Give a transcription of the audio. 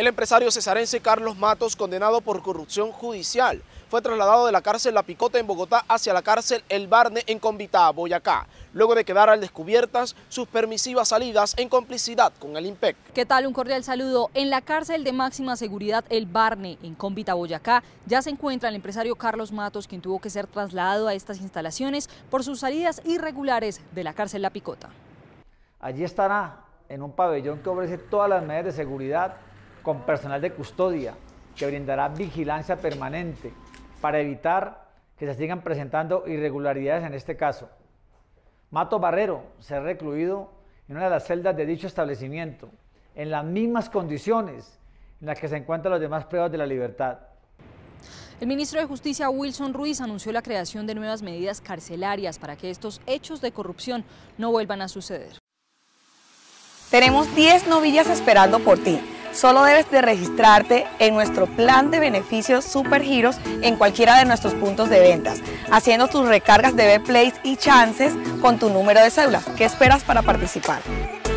El empresario cesarense Carlos Matos, condenado por corrupción judicial, fue trasladado de la cárcel La Picota en Bogotá hacia la cárcel El Barne en Convitá, Boyacá, luego de quedar al descubiertas sus permisivas salidas en complicidad con el IMPEC. ¿Qué tal? Un cordial saludo. En la cárcel de máxima seguridad El Barne, en Convitá, Boyacá, ya se encuentra el empresario Carlos Matos, quien tuvo que ser trasladado a estas instalaciones por sus salidas irregulares de la cárcel La Picota. Allí estará en un pabellón que ofrece todas las medidas de seguridad con personal de custodia que brindará vigilancia permanente para evitar que se sigan presentando irregularidades en este caso. Matos Barrero será recluido en una de las celdas de dicho establecimiento, en las mismas condiciones en las que se encuentran los demás privados de la libertad. El ministro de Justicia, Wilson Ruiz, anunció la creación de nuevas medidas carcelarias para que estos hechos de corrupción no vuelvan a suceder. Tenemos 10 novillas esperando por ti. Solo debes de registrarte en nuestro plan de beneficios Supergiros en cualquiera de nuestros puntos de ventas, haciendo tus recargas de Betplays y chances con tu número de cédula. ¿Qué esperas para participar?